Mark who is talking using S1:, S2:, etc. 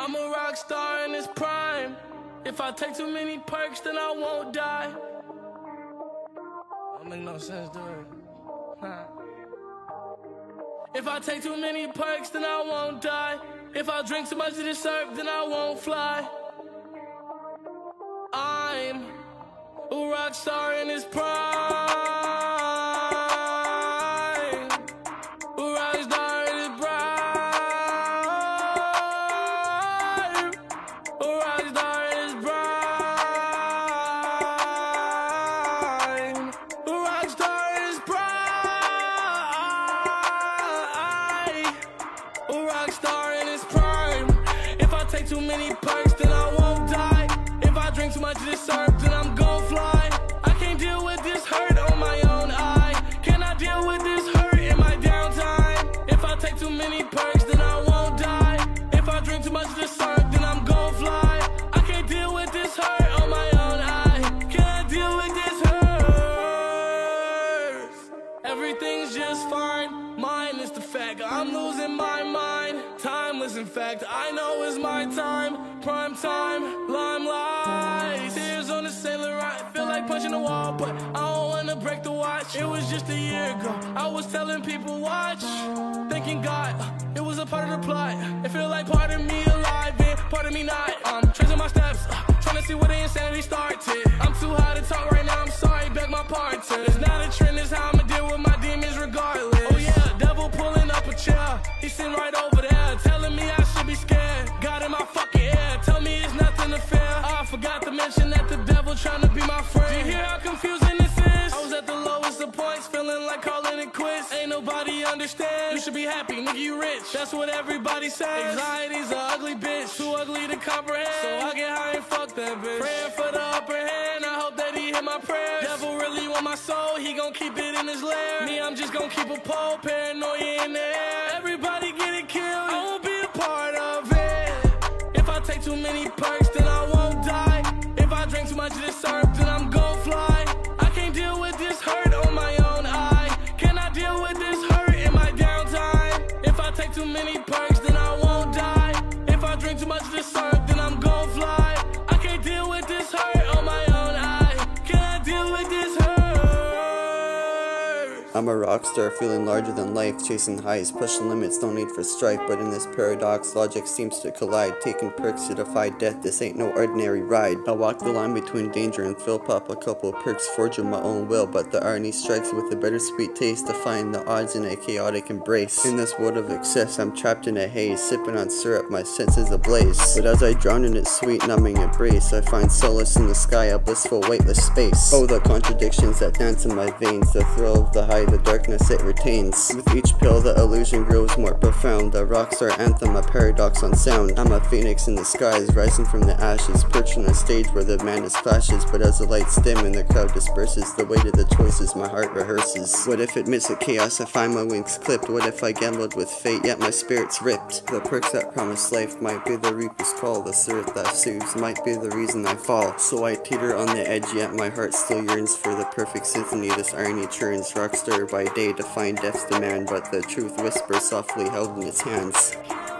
S1: I'm a rock star in its prime. If I take too many perks, then I won't die. Don't make no sense, do it? Huh. If I take too many perks, then I won't die. If I drink too much of this syrup, then I won't fly. I'm a rock star in its prime. A rock star in its prime. A rock star in its prime. A rock star in its prime. A rock star in its prime. If I take too many perks, then I won't die. If I drink too much of this syrup, then I'm gon' fly. I can't deal with this hurt on my own eye. Can I deal with this hurt in my downtime? If I take too many perks, then I won't die. If I drink too much of this syrup, then I'm gon' fly. I can't deal with this hurt on my own eye. Can I deal with this hurt? Everything's just fine. Mine is the fact I'm losing my mind. Timeless, in fact, I know it's my time. Prime time, limelight. Tears on the sailor, I feel like punching the wall, but I don't wanna break the watch. It was just a year ago, I was telling people watch, thinking God, it was a part of the plot. It feel like part of me alive and part of me not. Tracing my steps, trying to see where the insanity started. I'm too high to talk right now, I'm sorry, beg my pardon. It's not a trend, it's how I'ma deal with my demons regardless. Oh yeah, devil pulling up a chair, he's sitting right over there, telling me I should be scared. God in my fucking ear, tell me it's nothing to fear. I forgot to mention that the devil trying to be my friend. Do you hear how confusing this is? I was at the lowest of points, feeling like calling it quits. Ain't nobody understand. You should be happy, nigga, you rich. That's what everybody says. Anxiety's an ugly bitch, too ugly to comprehend. So I get high and fuck that bitch. Praying for the upper hand, I hope that he hit my prayers. Devil really want my soul, he gon' keep it in his lair. Me, I'm just gon' keep a pole, paranoia in the air. Everybody getting killed, I won't be a part of it. If I take too many perks, then I won't die. If I drink too much of this syrup, then I'm gon' fly. I can't deal with this hurt on my own eye. Can I deal with this hurt in my downtime? If I take too many perks, then I won't die. If I drink too much of this syrup, then I'm gon' fly. I can't deal with this hurt on my own eye. Can I deal with this hurt?
S2: I'm a rock star, feeling larger than life, chasing highs, pushing limits, no need for strife. But in this paradox, logic seems to collide. Taking perks to defy death, this ain't no ordinary ride. I walk the line between danger and thrill, pop a couple perks, forging my own will. But the irony strikes with a bittersweet taste, defying the odds in a chaotic embrace. In this world of excess, I'm trapped in a haze, sipping on syrup, my senses ablaze. But as I drown in its sweet, numbing embrace, I find solace in the sky, a blissful, weightless space. Oh, the contradictions that dance in my veins, the thrill of the high, the darkness it retains. With each pill, the illusion grows more profound. A rockstar anthem, a paradox on sound. I'm a phoenix in the skies, rising from the ashes, perched on a stage where the madness clashes. But as the lights dim and the crowd disperses, the weight of the choices my heart rehearses. What if amidst the chaos I find my wings clipped? What if I gambled with fate, yet my spirit's ripped? The perks that promise life might be the reaper's call. The syrup that soothes might be the reason I fall. So I teeter on the edge, yet my heart still yearns for the perfect symphony. This irony churns, rockstar by day, defying death's demand, but the truth whispers softly held in its hands.